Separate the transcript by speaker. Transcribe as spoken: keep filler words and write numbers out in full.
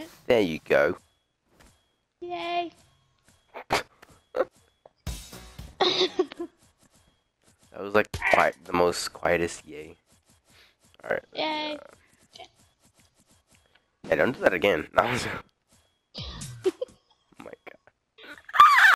Speaker 1: There you go.
Speaker 2: Yay.
Speaker 1: That was like quite the most quietest yay. Alright.
Speaker 2: Yay.
Speaker 1: Yeah, don't do that again.